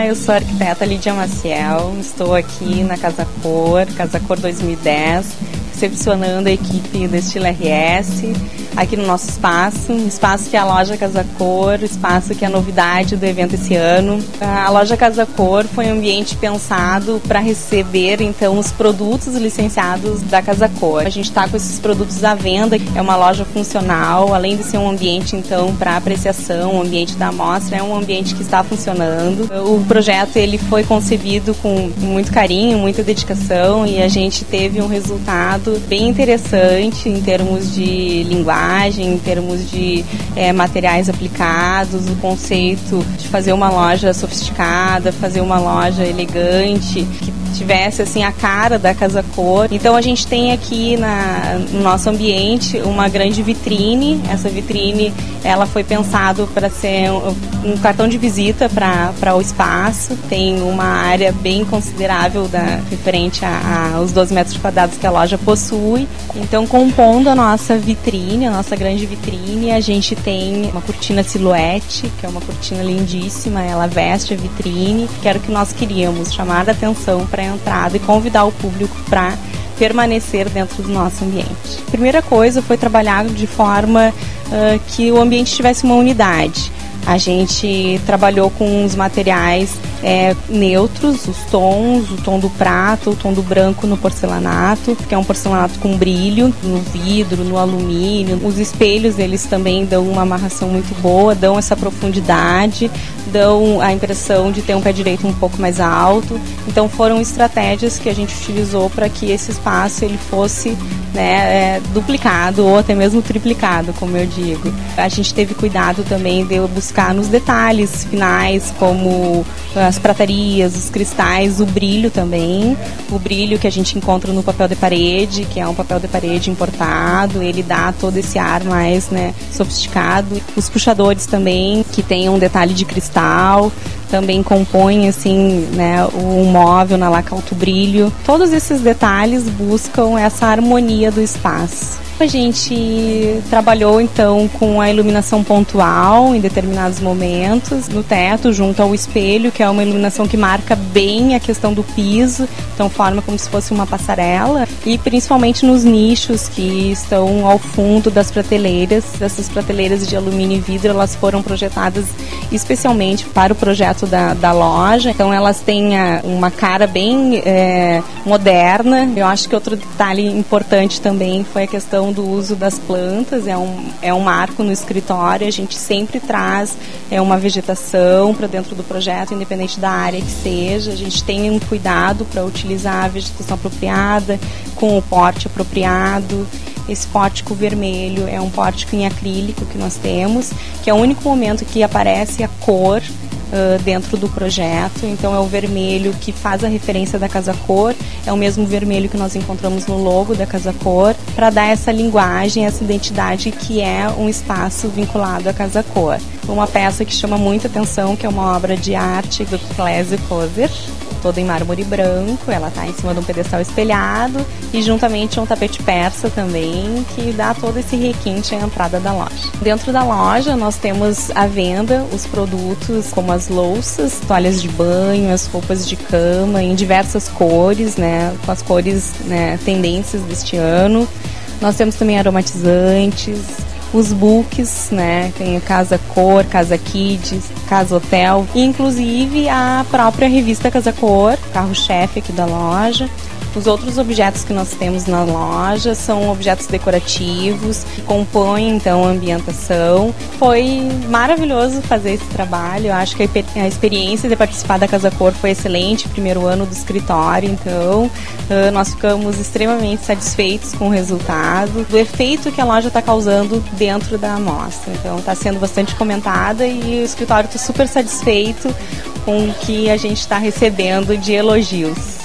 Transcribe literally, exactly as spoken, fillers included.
Olá, eu sou a arquiteta Lídia Maciel, estou aqui na Casa Cor, Casa Cor dois mil e dez, recepcionando a equipe da Estilo R S, aqui no nosso espaço, um espaço que é a loja Casa Cor, espaço que é a novidade do evento esse ano. A loja Casa Cor foi um ambiente pensado para receber, então, os produtos licenciados da Casa Cor. A gente está com esses produtos à venda, é uma loja funcional, além de ser um ambiente, então, para apreciação, o ambiente da amostra, é um ambiente que está funcionando. O projeto ele foi concebido com muito carinho, muita dedicação, e a gente teve um resultado bem interessante em termos de linguagem, em termos de é, materiais aplicados, o conceito de fazer uma loja sofisticada, fazer uma loja elegante, que tivesse assim a cara da Casa Cor. Então a gente tem aqui na, no nosso ambiente uma grande vitrine. Essa vitrine ela foi pensado para ser um, um cartão de visita para o espaço. Tem uma área bem considerável da, referente aos doze metros quadrados que a loja possui. Então, compondo a nossa vitrine, a nossa grande vitrine, a gente tem uma cortina silhuete, que é uma cortina lindíssima, ela veste a vitrine, que era o que nós queríamos, chamar a atenção para a entrada e convidar o público para permanecer dentro do nosso ambiente. A primeira coisa foi trabalhar de forma uh, que o ambiente tivesse uma unidade. A gente trabalhou com os materiais é, neutros, os tons, o tom do prata, o tom do branco no porcelanato, que é um porcelanato com brilho, no vidro, no alumínio. Os espelhos, eles também dão uma amarração muito boa, dão essa profundidade, dão a impressão de ter um pé direito um pouco mais alto. Então foram estratégias que a gente utilizou para que esse espaço ele fosse né, é, duplicado ou até mesmo triplicado, como eu digo. A gente teve cuidado também de buscar nos detalhes finais, como as pratarias, os cristais, o brilho também. O brilho que a gente encontra no papel de parede, que é um papel de parede importado, ele dá todo esse ar mais né, sofisticado. Os puxadores também, que tem um detalhe de cristal, também compõem assim, né, o móvel na laca alto brilho. Todos esses detalhes buscam essa harmonia do espaço. A gente trabalhou então com a iluminação pontual em determinados momentos, no teto, junto ao espelho, que é uma iluminação que marca bem a questão do piso, então forma como se fosse uma passarela, e principalmente nos nichos que estão ao fundo das prateleiras. Essas prateleiras de alumínio e vidro, elas foram projetadas especialmente para o projeto da, da loja, então elas têm a, uma cara bem é, moderna. Eu acho que outro detalhe importante também foi a questão do uso das plantas, é um, é um marco no escritório, a gente sempre traz é, uma vegetação para dentro do projeto, independente da área que seja, a gente tem um cuidado para utilizar a vegetação apropriada, com o porte apropriado. Esse pórtico vermelho é um pórtico em acrílico que nós temos, que é o único momento que aparece a cor Uh, dentro do projeto, então é o vermelho que faz a referência da Casa Cor, é o mesmo vermelho que nós encontramos no logo da Casa Cor, para dar essa linguagem, essa identidade que é um espaço vinculado à Casa Cor. Uma peça que chama muita atenção, que é uma obra de arte do Clésio Kozer, toda em mármore branco, ela está em cima de um pedestal espelhado e juntamente um tapete persa também, que dá todo esse requinte à entrada da loja. Dentro da loja nós temos à venda os produtos como as louças, toalhas de banho, as roupas de cama em diversas cores, né, com as cores né, tendências deste ano. Nós temos também aromatizantes, os books, né, tem Casa Cor, Casa Kids, Casa Hotel, e inclusive a própria revista Casa Cor, carro-chefe aqui da loja. Os outros objetos que nós temos na loja são objetos decorativos que compõem então a ambientação. Foi maravilhoso fazer esse trabalho. Eu acho que a experiência de participar da Casa Cor foi excelente, primeiro ano do escritório, então nós ficamos extremamente satisfeitos com o resultado, do efeito que a loja está causando dentro da amostra. Então está sendo bastante comentada e o escritório está super satisfeito com o que a gente está recebendo de elogios.